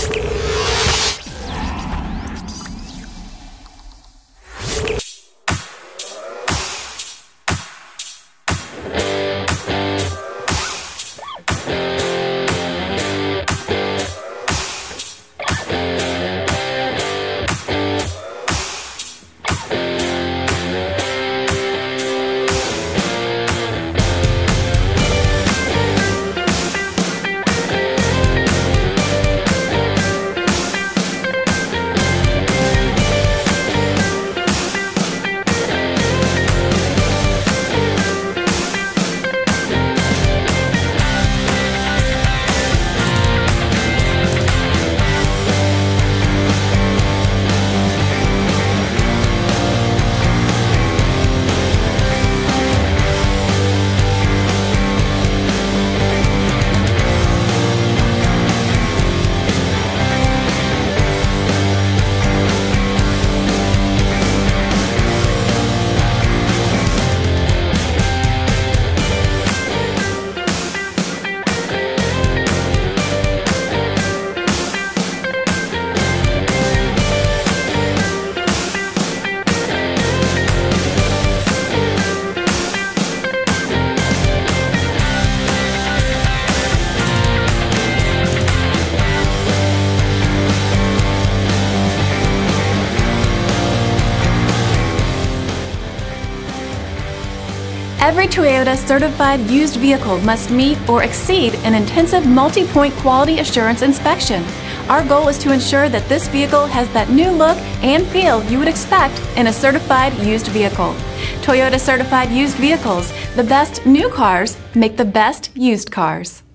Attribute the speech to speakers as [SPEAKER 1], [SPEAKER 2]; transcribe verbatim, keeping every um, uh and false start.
[SPEAKER 1] Every Toyota certified used vehicle must meet or exceed an intensive multi-point quality assurance inspection. Our goal is to ensure that this vehicle has that new look and feel you would expect in a certified used vehicle. Toyota certified used vehicles, the best new cars make the best used cars.